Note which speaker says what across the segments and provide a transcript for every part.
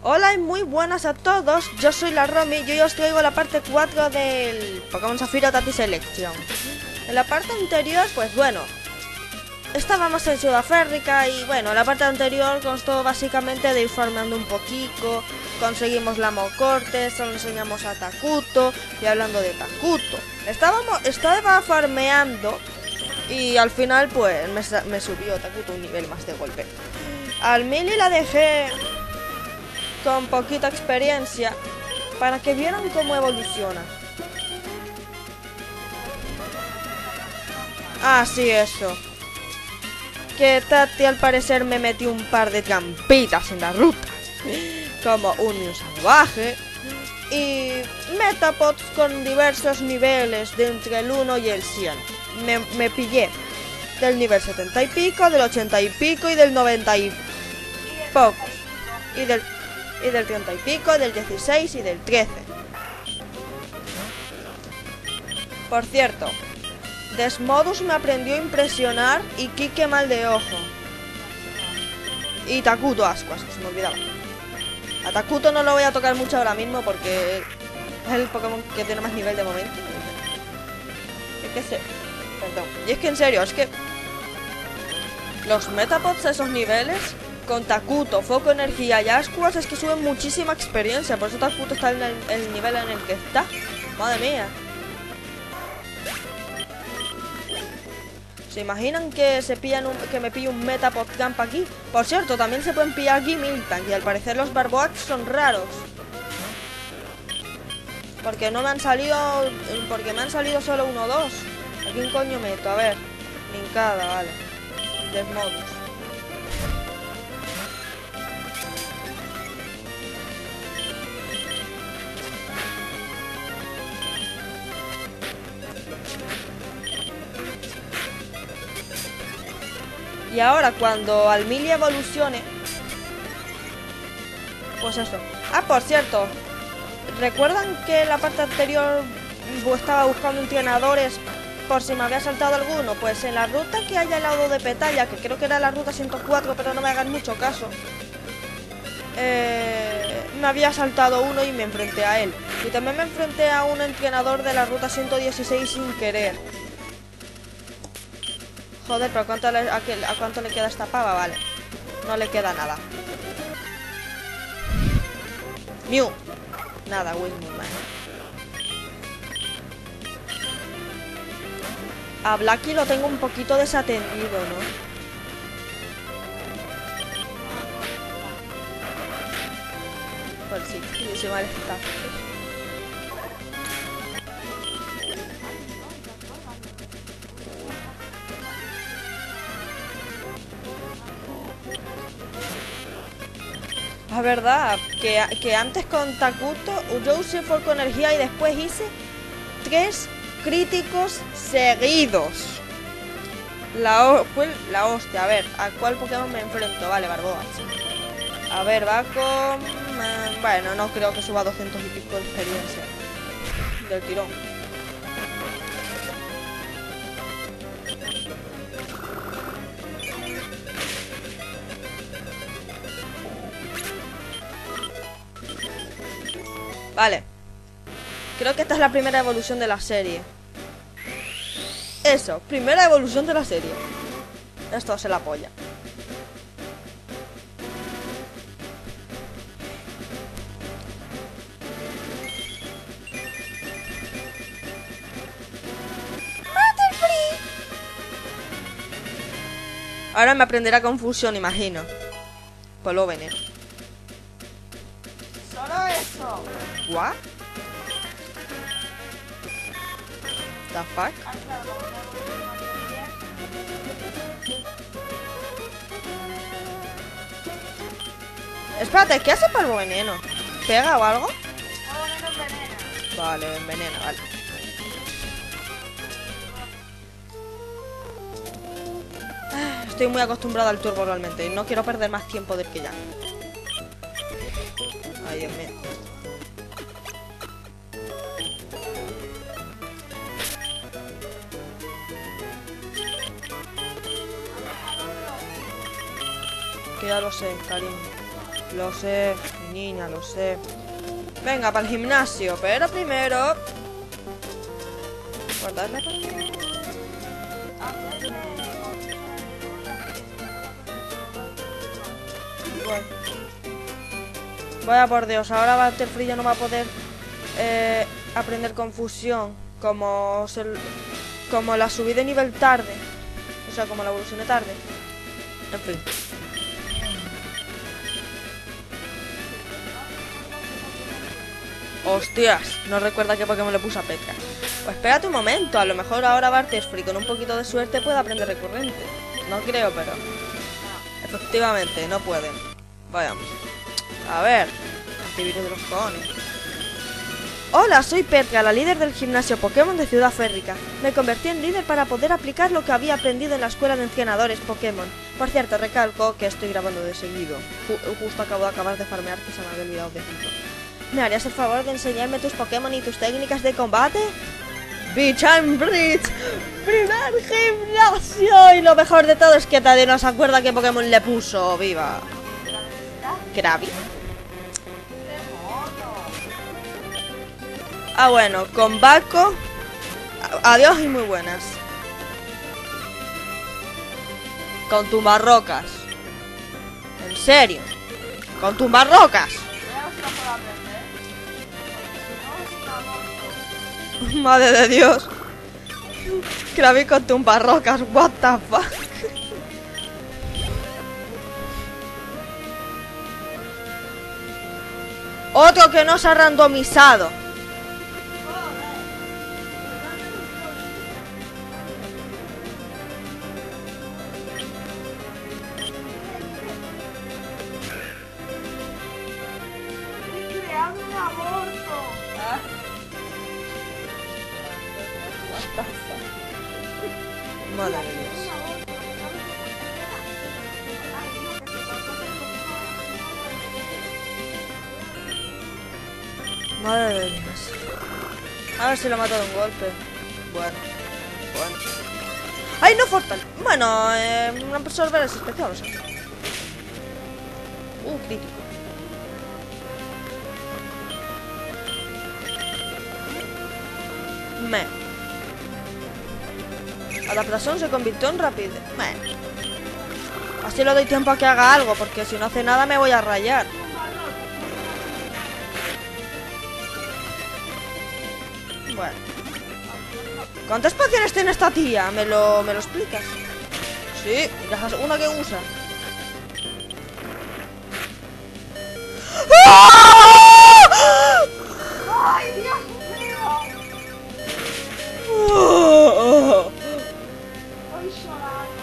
Speaker 1: Hola y muy buenas a todos, yo soy la Romy y hoy os traigo la parte 4 del Pokémon Zafiro Tati Selection. En la parte anterior, pues bueno, estábamos en Ciudad Férrica y bueno, la parte anterior constó básicamente de ir farmeando un poquito, conseguimos la Mocorte, solo enseñamos a Takuto y hablando de Takuto. Estaba farmeando y al final pues me subió Takuto un nivel más de golpe. Al Mili la dejé con poquita experiencia para que vieran cómo evoluciona. Ah, sí, eso. Que Tati al parecer me metió un par de trampitas en la ruta, como un Mew salvaje y Metapods con diversos niveles de entre el 1 y el 100. Me pillé del nivel 70 y pico, del 80 y pico y del 90 y pocos. Y del 30 y pico, del 16 y del 13. Por cierto, Desmodus me aprendió a impresionar y Kike mal de ojo. Y Takuto ascuas, que se me olvidaba. A Takuto no lo voy a tocar mucho ahora mismo porque es el Pokémon que tiene más nivel de momento. Es que perdón. Y es que en serio, es que los Metapods a esos niveles con Takuto, Foco, Energía y Ascuas es que suben muchísima experiencia. Por eso Takuto está en el nivel en el que está. Madre mía. ¿Se imaginan que que me pille un Metapod Camp aquí? Por cierto, también se pueden pillar aquí Miltank y al parecer los Barboax son raros. Porque no me han salido. Porque me han salido solo 1 o 2. ¿A quién coño meto? A ver. Linkada, vale. Desmodus. Y ahora cuando Almilia evolucione, pues eso. Ah, por cierto, ¿recuerdan que en la parte anterior estaba buscando entrenadores por si me había saltado alguno? Pues en la ruta que hay al lado de Petaya, que creo que era la ruta 104, pero no me hagan mucho caso, me había saltado uno y me enfrenté a él. Y también me enfrenté a un entrenador de la ruta 116 sin querer. Joder, pero ¿a cuánto le queda esta pava? Vale, no le queda nada. Mew. Nada, Wismut, man. A Blacky lo tengo un poquito desatendido, ¿no? Pues sí, se mal está. Es verdad, que antes con Takuto yo usé Foco Energía y después hice 3 críticos seguidos. La hostia, a ver, ¿a cuál Pokémon me enfrento? Vale, Barboas. A ver, va con... bueno, no creo que suba 200 y pico de experiencia del tirón. Vale. Creo que esta es la primera evolución de la serie. Eso, primera evolución de la serie. Esto se la polla. Ahora me aprenderá confusión, imagino. Pues lo veneno. Solo eso. ¿What? The fuck? Espérate, ¿qué hace polvo veneno? ¿Pega o algo? Vale, envenena, vale. Estoy muy acostumbrado al turbo realmente y no quiero perder más tiempo del que ya. Ay, Dios mío. Que ya lo sé, cariño. Lo sé, mi niña, lo sé. Venga, para el gimnasio, pero primero... guardarle para aquí. Bueno. Vaya por Dios, ahora Butterfree ya no va a poder aprender confusión como la subí de nivel tarde. O sea, como la evolucioné tarde. En fin. Hostias, no recuerda qué Pokémon le puso a Petra. Pues espérate un momento, a lo mejor ahora Butterfree con un poquito de suerte puede aprender recurrente. No creo, pero... efectivamente, no pueden. Vayamos. A ver. Antivirus de los cojones. Hola, soy Petra, la líder del gimnasio Pokémon de Ciudad Férrica. Me convertí en líder para poder aplicar lo que había aprendido en la escuela de entrenadores Pokémon. Por cierto, recalco que estoy grabando de seguido. Justo acabo de acabar de farmear, que se me había olvidado decirlo. ¿Me harías el favor de enseñarme tus Pokémon y tus técnicas de combate? Beach and Bridge, primer gimnasio. Y lo mejor de todo es que nadie no se acuerda qué Pokémon le puso. ¡Viva! ¿Krabi? Ah, bueno, con Baco. Adiós y muy buenas. Con tumbarrocas. ¿En serio? ¿Con tumbarrocas? Madre de Dios. Krabi con tumbarrocas, what the fuck. Otro que no se ha randomizado. Madre de Dios. Madre de Dios. A ver si lo mato de un golpe. Bueno. ¡Ay, no Fortal! Bueno, absorber es especial, o sea. Crítico. Adaptación se convirtió en rápido. Así le doy tiempo a que haga algo, porque si no hace nada me voy a rayar. Bueno. ¿Cuántas pociones tiene esta tía? ¿Me lo explicas? Sí, la una que usa.
Speaker 2: ¡Ay, Dios mío! Estoy llorando.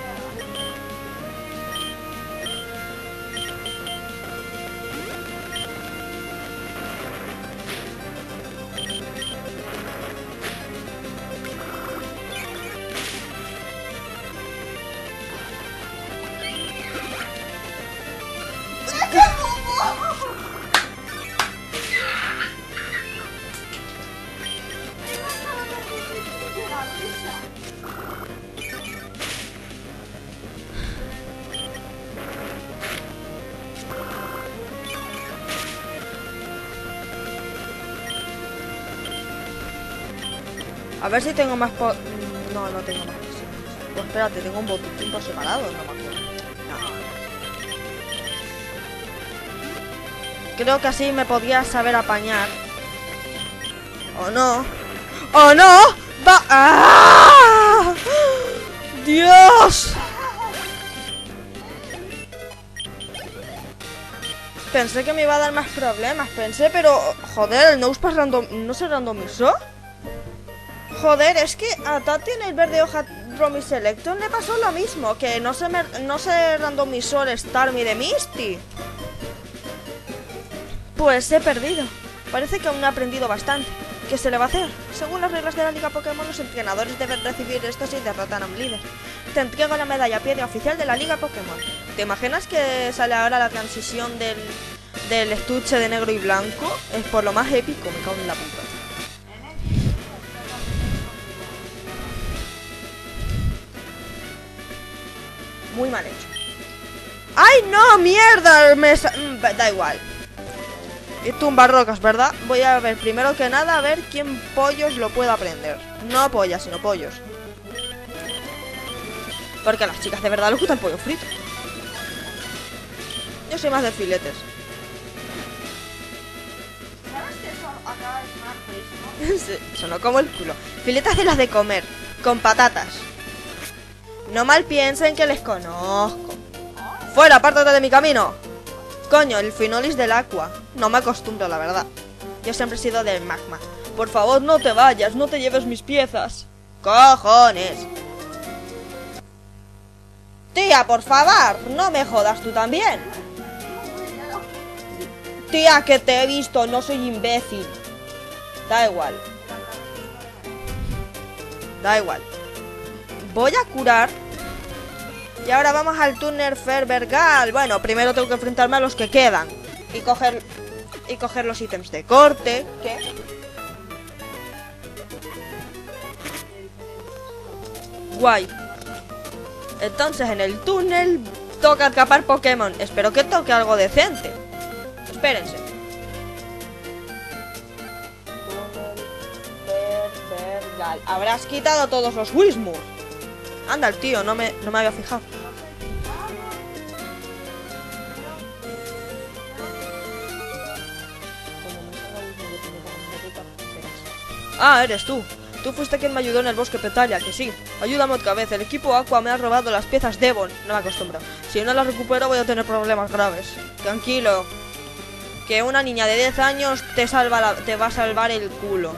Speaker 1: A ver si tengo más No, no tengo más pociones. Pues espérate, tengo un botiquín por separado, no me acuerdo. No. Creo que así me podría saber apañar. ¿O no? ¡Oh no! ¡Va! ¡Ah! ¡Dios! Pensé que me iba a dar más problemas, pero... Joder, el Nosepass no se randomizó. Joder, es que a Tati en el verde hoja Romy Selecton le pasó lo mismo, que no se randomizó el Starmie de Misty. Pues he perdido. Parece que aún no he aprendido bastante. ¿Qué se le va a hacer? Según las reglas de la Liga Pokémon, los entrenadores deben recibir esto si derrotan a un líder. Te entrego la medalla piedra oficial de la Liga Pokémon. ¿Te imaginas que sale ahora la transición del estuche de negro y blanco? Es por lo más épico, me cago en la puta. Muy mal hecho. ¡Ay! ¡Ay, no! ¡Mierda! Da igual. Y tumba rocas, ¿verdad? Voy a ver, primero que nada, a ver quién pollos lo puede aprender. No pollas, sino pollos. Porque a las chicas de verdad les gusta el pollo frito. Yo soy más de filetes.
Speaker 2: ¿Sabes que eso acaba de sonar feísimo?
Speaker 1: Sí, sonó como el culo. Filetas de las de comer, con patatas. No mal piensen que les conozco. ¡Fuera, apártate de mi camino! Coño, el finolis del agua. No me acostumbro, la verdad. Yo siempre he sido del magma. Por favor, no te vayas, no te lleves mis piezas. ¡Cojones! Tía, por favor, no me jodas tú también. Tía, que te he visto, no soy imbécil. Da igual. Da igual. Voy a curar. Y ahora vamos al túnel Ferbergal. Bueno, primero tengo que enfrentarme a los que quedan. Y coger los ítems de corte. ¿Qué? Guay. Entonces en el túnel toca atrapar Pokémon. Espero que toque algo decente. Espérense. Ferbergal. Habrás quitado todos los Whismur. Anda, el tío, no me había fijado. Ah, eres tú. Tú fuiste quien me ayudó en el bosque Petalia, que sí. Ayúdame otra vez. El equipo Aqua me ha robado las piezas Devon. No me acostumbro. Si no las recupero voy a tener problemas graves. Tranquilo. Que una niña de 10 años te va a salvar el culo.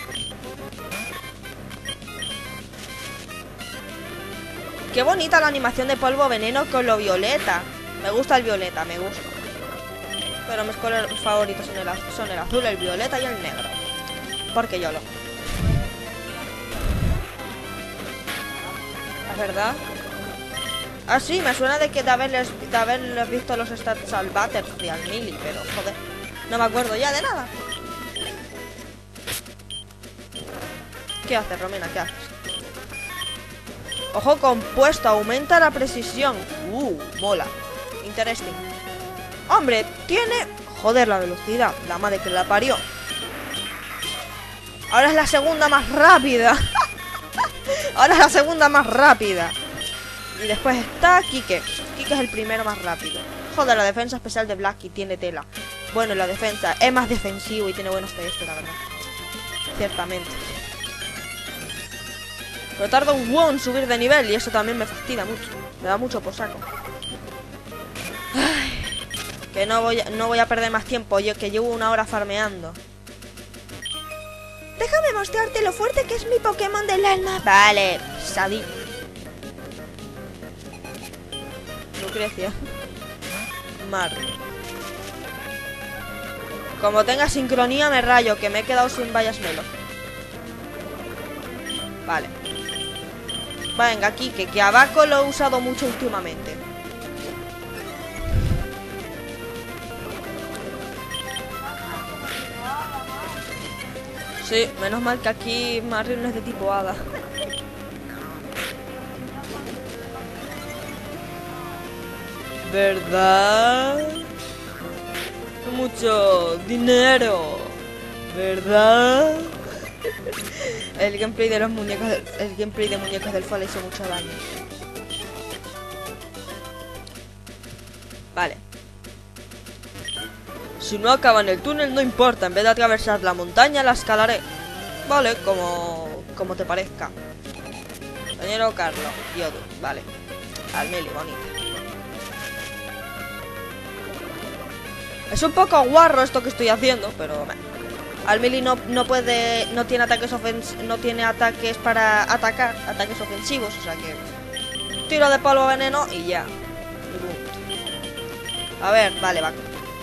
Speaker 1: Qué bonita la animación de polvo veneno con lo violeta. Me gusta el violeta, me gusta. Pero mis colores favoritos son el azul, el violeta y el negro. Porque yo lo. ¿Es verdad? Ah, sí, me suena de haberles visto los stats al Butterfree y al Mili, pero joder, no me acuerdo ya de nada. ¿Qué haces, Romina? ¿Qué haces? Ojo compuesto, aumenta la precisión. Mola. Interesting. Hombre, tiene... Joder, la velocidad. La madre que la parió. Ahora es la segunda más rápida. Ahora es la segunda más rápida. Y después está Kike. Kike es el primero más rápido. Joder, la defensa especial de Blacky tiene tela. Bueno, la defensa es más defensivo y tiene buenos PS, la verdad. Ciertamente. Pero tarda un huevo en subir de nivel y eso también me fastidia mucho. Me da mucho por saco. Ay, que no voy a perder más tiempo, yo que llevo 1 hora farmeando. Déjame mostrarte lo fuerte que es mi Pokémon del alma. Vale, Sadi. Lucrecia. Mar. Como tenga sincronía me rayo, que me he quedado sin vallas melo. Vale. Venga, aquí, que Abaco lo he usado mucho últimamente. Sí, menos mal que aquí Marrion no es de tipo hada. ¿Verdad? Mucho dinero. ¿Verdad? El gameplay de los muñecos, el gameplay de muñecos del Fall hizo mucho daño. Vale. Si no acaba en el túnel no importa, en vez de atravesar la montaña la escalaré. Vale, como te parezca. Compañero Carlos, Yodu, vale. Al Mili, bonito. Es un poco guarro esto que estoy haciendo, pero al Mili no tiene ataques para atacar, ataques ofensivos, o sea que tiro de polvo veneno y ya. A ver, vale, va.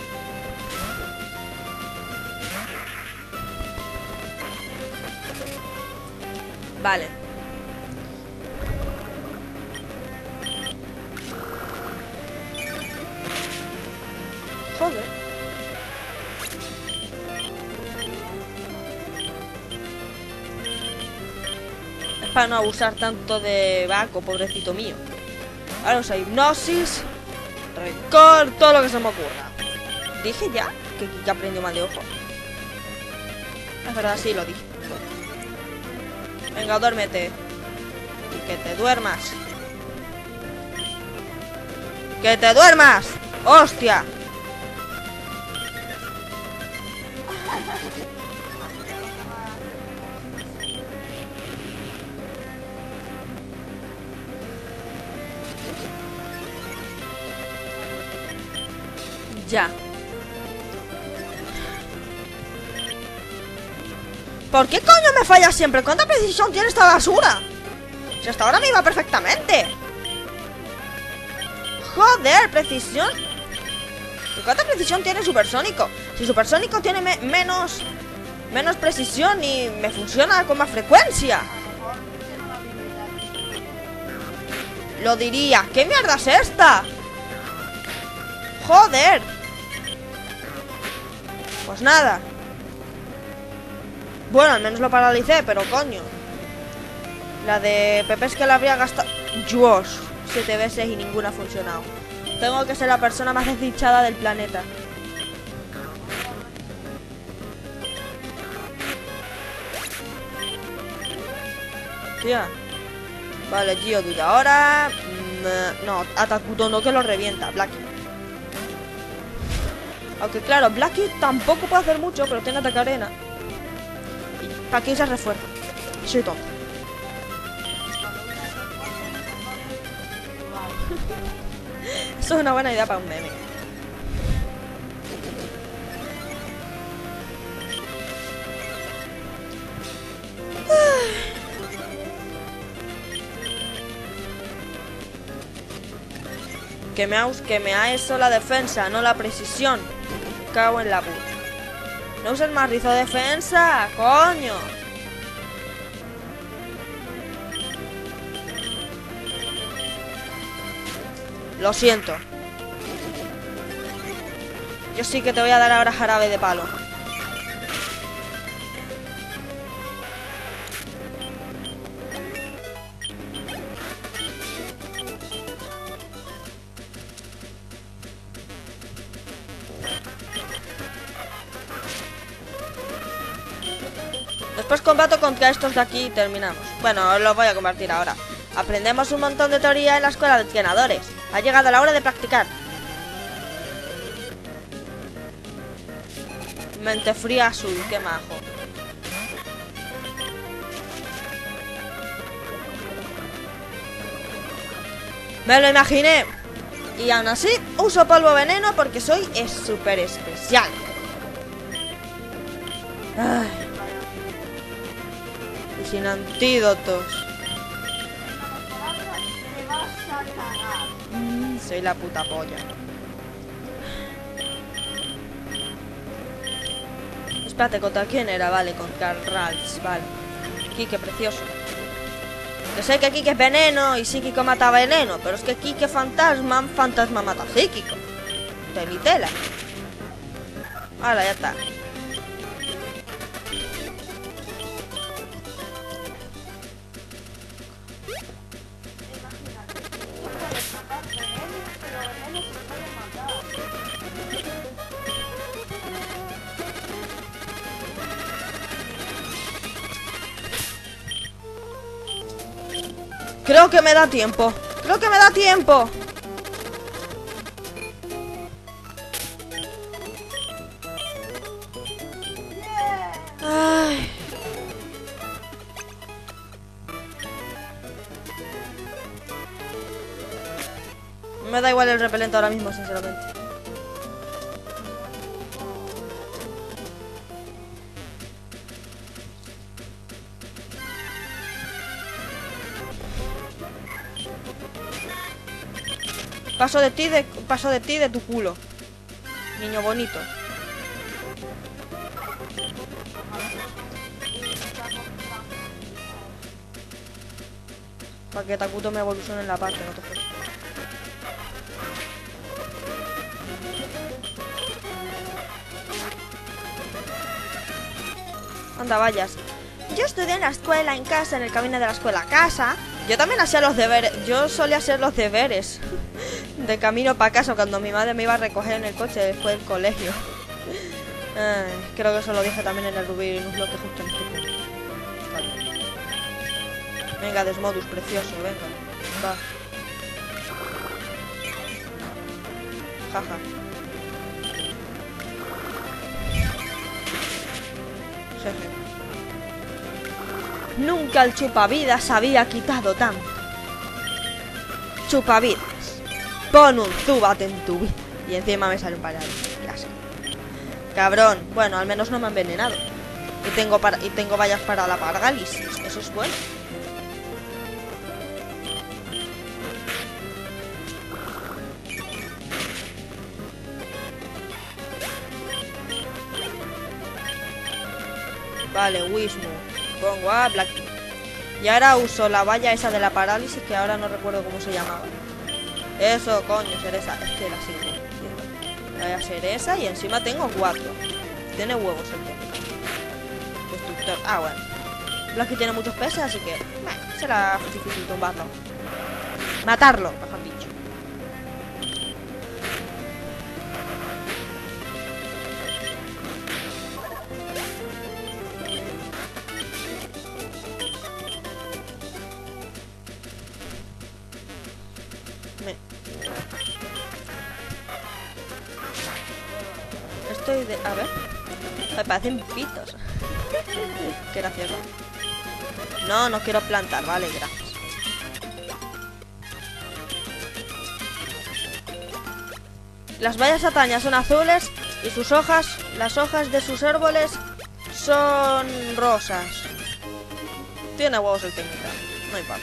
Speaker 1: Vale. Joder. Es para no abusar tanto de Baco, pobrecito mío. Ahora usa hipnosis. rencor, todo lo que se me ocurra. Dije ya que Kike aprendió mal de ojo. Es verdad, sí lo dije. Venga, duérmete. Y que te duermas. ¡Que te duermas! ¡Hostia! Ya. ¿Por qué coño me falla siempre? ¿Cuánta precisión tiene esta basura? Si hasta ahora me iba perfectamente. Joder, precisión. ¿Cuánta precisión tiene Supersónico? Si Supersónico tiene menos precisión y me funciona con más frecuencia. Lo diría. ¿Qué mierda es esta? Joder. Pues nada. Bueno, al menos lo paralicé, pero coño. La de Pepe es que la habría gastado... Dios, 7 veces y ninguna ha funcionado. Tengo que ser la persona más desdichada del planeta. Tía. Vale, Geodude. Y ahora... no, a Takuto no, que lo revienta. Blackie. Aunque claro, Blackie tampoco puede hacer mucho, pero tiene ataque arena. ¿Y para qué se refuerza? Soy tonto. Eso es una buena idea para un meme. Que me ha eso la defensa, no la precisión. Me cago en la puta. No uses más rizo de defensa, coño. Lo siento. Yo sí que te voy a dar ahora jarabe de palo. Después combato contra estos de aquí y terminamos. Bueno, os los voy a compartir ahora. Aprendemos un montón de teoría en la escuela de entrenadores. Ha llegado la hora de practicar. Mente fría azul, qué majo. Me lo imaginé. Y aún así uso polvo veneno porque soy súper especial. Ay. Y sin antídotos. Soy la puta polla. Espérate, ¿contra quién era? Vale, contra Ralts, vale. Kike, precioso. Yo sé que Kike es veneno y psíquico mata veneno, pero es que Kike fantasma mata psíquico. Telitela. Ahora ya está. Creo que me da tiempo. Creo que me da tiempo. Ay. Me da igual el repelente ahora mismo, sinceramente. Paso de ti, de tu culo. Niño bonito. Para que Takuto me evolucione en la parte, no te jodas. Anda, vayas. Yo estudié en la escuela, en casa, en el camino de la escuela a casa. Yo también hacía los deberes. Yo solía hacer los deberes de camino para casa cuando mi madre me iba a recoger en el coche después del colegio. Creo que eso lo dije también en el Rubí en un bloque justo en este punto. Vale. Venga, Desmodus, precioso, venga. Va. Jaja. Jeje. Nunca el chupavidas había quitado tanto. Chupavidas. Pon un zúbate en tu vida. Y encima me sale un parado. Qué asco. Cabrón. Bueno, al menos no me ha envenenado. Y tengo vallas para la parálisis. Eso es bueno. Vale, Wismu. Pongo a Black. Y ahora uso la valla esa de la parálisis, que ahora no recuerdo cómo se llamaba. Eso, coño, cereza. Es que era así. Voy a hacer esa y encima tengo 4. Tiene huevos el técnico. Destructor. Ah, bueno. Blacky tiene muchos peces, así que bueno, será difícil tumbarlo. Matarlo, mejor dicho. Estoy de... A ver. Me parecen pitos. Qué gracioso. No, no quiero plantar. Vale, gracias. Las bayas atañas son azules y sus hojas, las hojas de sus árboles son rosas. Tiene huevos el técnico. No importa.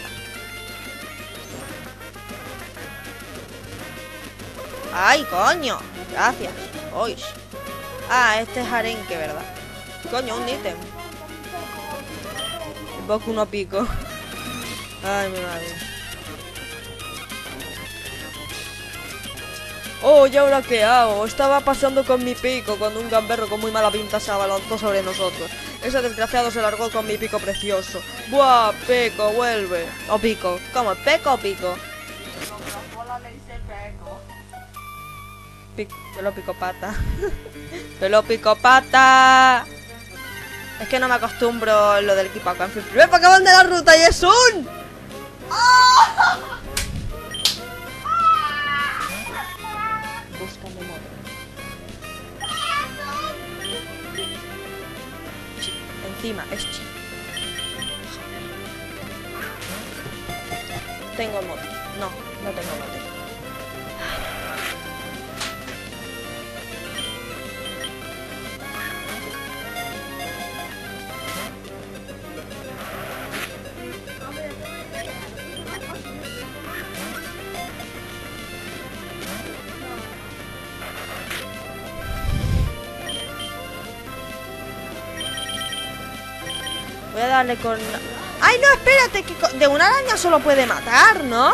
Speaker 1: ¡Ay, coño! Gracias. Oish. Ah, este es arenque, ¿verdad? Coño, un ítem. Boku no pico. Ay, mi madre. Oh, ¿y ahora qué hago? Estaba pasando con mi pico cuando un gamberro con muy mala pinta se abalanzó sobre nosotros. Ese desgraciado se largó con mi pico precioso. ¡Buah, pico, vuelve! O pico. ¿Cómo? ¿Peco o pico? Pelo picopata. Pelo picopata. Es que no me acostumbro a lo del equipo acá. ¡Primer Pokémon de la ruta y es un! Búscame moto. Encima, es chi. Tengo moto. No, no tengo moto. Voy a darle con... ¡Ay, no! Espérate, que de una araña solo puede matar, ¿no?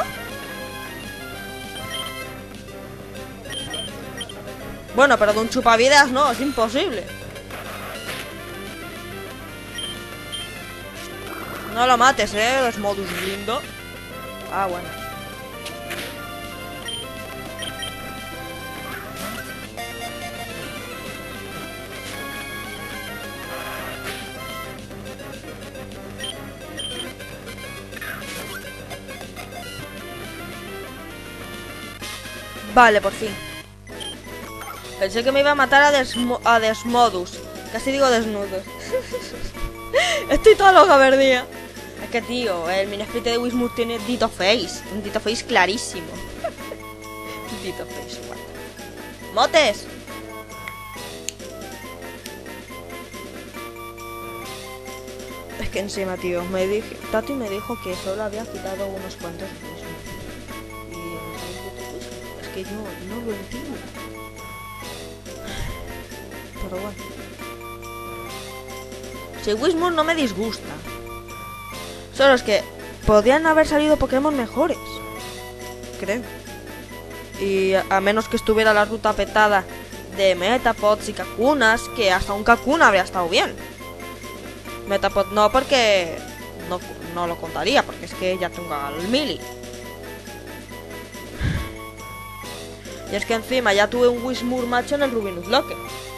Speaker 1: Bueno, pero de un chupavidas no, es imposible. No lo mates, Desmodus lindo. Ah, bueno. Vale, por fin. Pensé que me iba a matar a Desmodus. Casi digo desnudos. Estoy toda loca, verdía. Es que, tío, el Minesprit de Wismuth tiene Ditto Face. Un Ditto Face clarísimo. Ditto Face, what? ¡Motes! Es que encima, tío, Tati me dijo que solo había quitado unos cuantos Wismuth. Y es que yo no lo entiendo. Pero bueno. Si Wismuth no me disgusta. Solo es que podrían haber salido Pokémon mejores. Creo. Y a menos que estuviera la ruta petada de Metapods y Kakunas, que hasta un Kakuna habría estado bien. Metapod no, porque no lo contaría, porque es que ya tengo al Mili. Y es que encima ya tuve un Whismur macho en el Ruby Nuzlocke.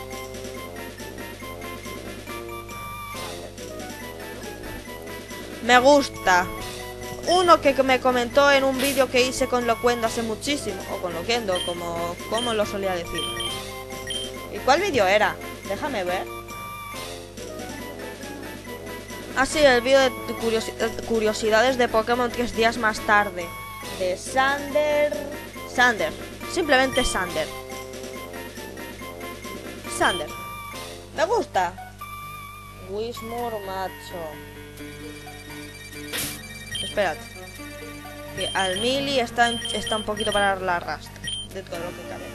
Speaker 1: Me gusta. Uno que me comentó en un vídeo que hice con Loquendo hace muchísimo. O con Loquendo, como lo solía decir. ¿Y cuál vídeo era? Déjame ver. Ah, sí, el vídeo de curiosidades de Pokémon 3 días más tarde. De Sander. Simplemente Sander. Me gusta. Whismur macho. Espérate. Que al Mili está un poquito para la rastra. De todo lo que cabe.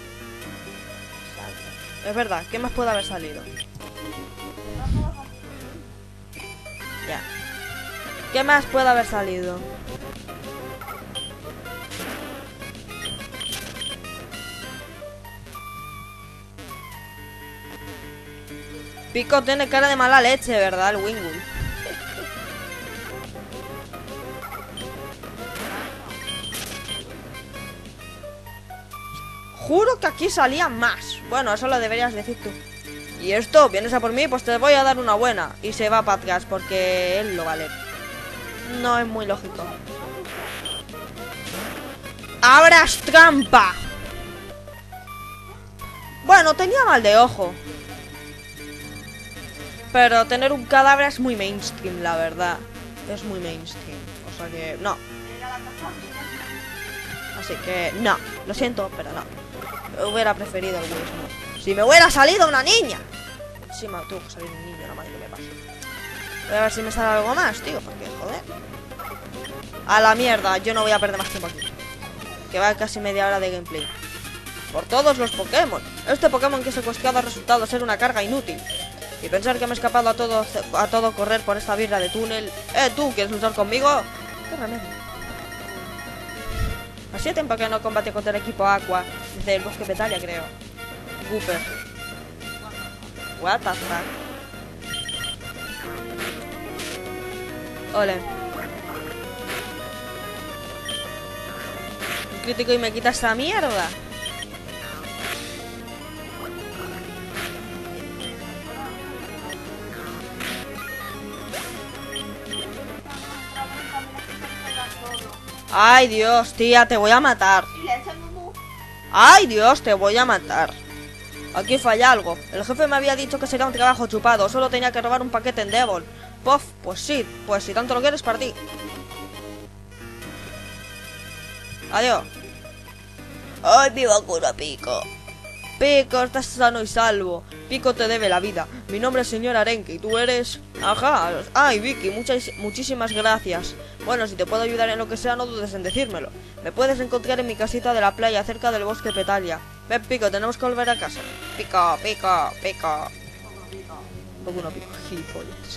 Speaker 1: Es verdad, ¿qué más puede haber salido? Ya. ¿Qué más puede haber salido? Pico tiene cara de mala leche, ¿verdad? El Wingull. Juro que aquí salía más. Bueno, eso lo deberías decir tú. Y esto, vienes a por mí, pues te voy a dar una buena. Y se va para atrás porque él lo vale. No es muy lógico. ¡Abras trampa! Bueno, tenía mal de ojo. Pero tener un cadáver es muy mainstream, la verdad. Es muy mainstream. O sea que, no. Así que, no. Lo siento, pero no. Hubiera preferido el Whismur. Si me hubiera salido una niña. Sí, me tuvo que salir un niño, no madre que me pasa. Voy a ver si me sale algo más, tío, porque, joder. A la mierda, yo no voy a perder más tiempo aquí. Que va casi media hora de gameplay. Por todos los Pokémon. Este Pokémon que he secuestrado ha resultado ser una carga inútil. Y pensar que me he escapado a todo correr por esta birra de túnel. ¿Tú quieres luchar conmigo? Qué remedio. Hacía tiempo que no combate contra el equipo Aqua. Desde el bosque Petalia, creo. Gooper. What the fuck. Ole. Un crítico y me quita esta mierda. Ay, Dios, tía, te voy a matar. Ay, Dios, te voy a matar. Aquí falla algo. El jefe me había dicho que sería un trabajo chupado. Solo tenía que robar un paquete en Devon. Puff, pues sí. Pues si tanto lo quieres, para ti. Adiós. Ay, viva cura Pico. Pico, estás sano y salvo. Pico te debe la vida. Mi nombre es señor Arenque y tú eres... Ajá. Ay, Vicky, muchísimas gracias. Bueno, si te puedo ayudar en lo que sea, no dudes en decírmelo. Me puedes encontrar en mi casita de la playa, cerca del bosque Petalia. Ven, Pico, tenemos que volver a casa. Pico, Pico, Pico. Poco no Pico, gilipollas.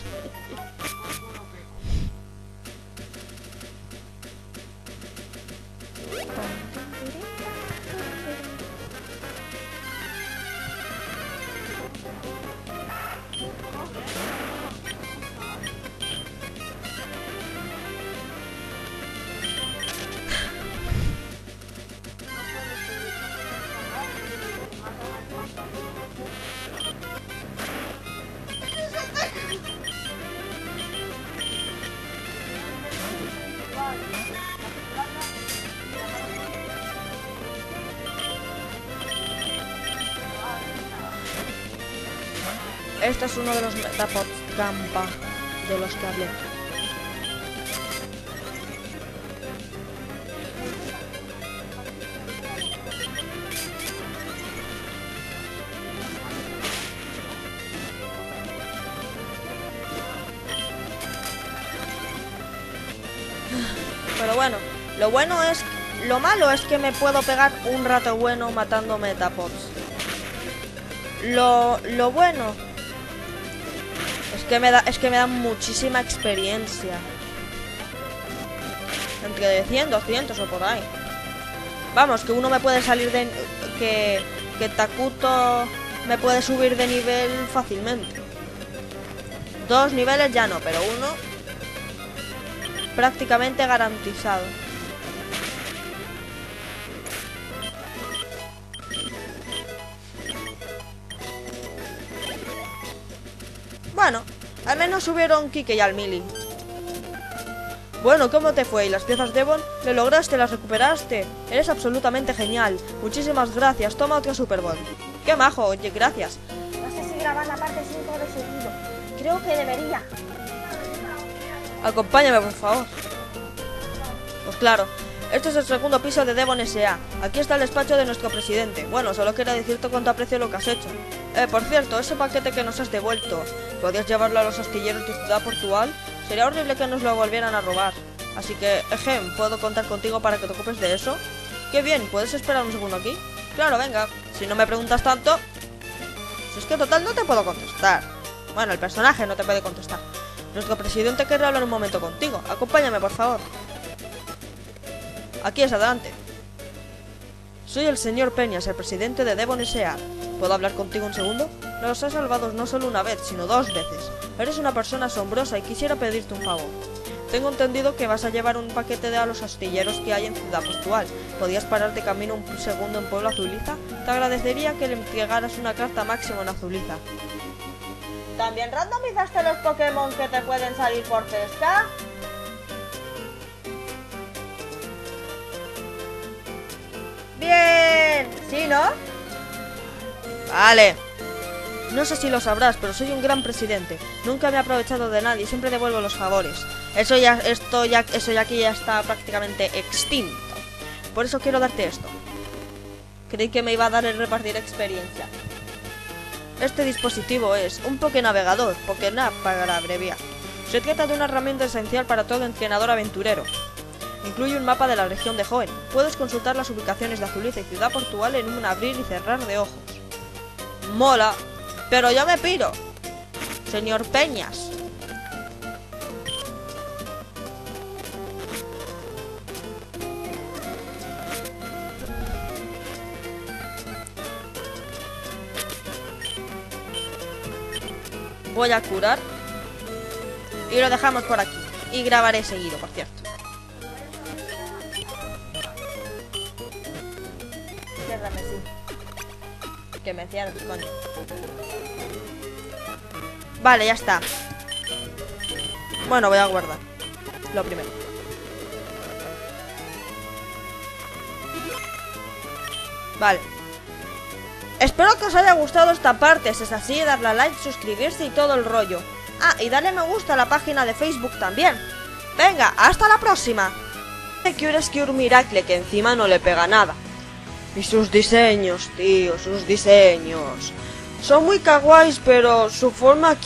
Speaker 1: Este es uno de los metapods trampa de los que hablé. Pero bueno, lo malo es que me puedo pegar un rato bueno matando metapods. Lo bueno es que me da muchísima experiencia. Entre 100, 200 o por ahí. Vamos, que uno me puede salir de... Que Takuto me puede subir de nivel fácilmente. 2 niveles ya no, pero uno prácticamente garantizado. Bueno, al menos subieron Kike y al Mili. Bueno, ¿cómo te fue? ¿Y las piezas Devon? ¿Le lograste? ¿Las recuperaste? Eres absolutamente genial. Muchísimas gracias. Toma otro Super Bowl. ¡Qué majo! Oye, gracias.
Speaker 2: No sé si grabar la parte 5 de seguido. Creo que debería.
Speaker 1: Acompáñame, por favor. Pues claro. Este es el segundo piso de Devon S.A. Aquí está el despacho de nuestro presidente. Bueno, solo quería decirte cuánto aprecio lo que has hecho. Por cierto, ese paquete que nos has devuelto, ¿podrías llevarlo a los astilleros de Ciudad Portugal? Sería horrible que nos lo volvieran a robar. Así que, ¿puedo contar contigo para que te ocupes de eso? ¡Qué bien! ¿Puedes esperar un segundo aquí? Claro, venga. Si no me preguntas tanto... Si es que total no te puedo contestar. Bueno, el personaje no te puede contestar. Nuestro presidente quiere hablar un momento contigo. Acompáñame, por favor. Aquí es, adelante. Soy el señor Peñas, el presidente de Devon S.A. ¿Puedo hablar contigo un segundo? Nos has salvado no solo una vez, sino 2 veces. Eres una persona asombrosa y quisiera pedirte un favor. Tengo entendido que vas a llevar un paquete a los astilleros que hay en Ciudad Portugal. ¿Podías parar de camino un segundo en Pueblo Azuliza? Te agradecería que le entregaras una carta máximo en Azuliza. ¿También randomizaste los Pokémon que te pueden salir por pesca? Bien, ¿sí, no? Vale. No sé si lo sabrás, pero soy un gran presidente. Nunca me he aprovechado de nadie, siempre devuelvo los favores. Eso ya aquí ya está prácticamente extinto. Por eso quiero darte esto. Creí que me iba a dar el repartir experiencia. Este dispositivo es un Pokénavegador, Pokénap para abreviar. Se trata de una herramienta esencial para todo entrenador aventurero. Incluye un mapa de la región de Hoenn. Puedes consultar las ubicaciones de Azuliza y Ciudad Portugal en un abrir y cerrar de ojos. Mola, pero yo me piro, señor Peñas. Voy a curar y lo dejamos por aquí. Y grabaré seguido, por cierto. Ciérrame, sí. Que me cierres, coño. Vale, ya está. Bueno, voy a guardar lo primero. Vale. Espero que os haya gustado esta parte. Si es así, darle a like, suscribirse y todo el rollo. Ah, y darle me gusta a la página de Facebook también. Venga, hasta la próxima. Cure Miracle, que encima no le pega nada. Y sus diseños, tío, sus diseños. Son muy kawaiis, pero su forma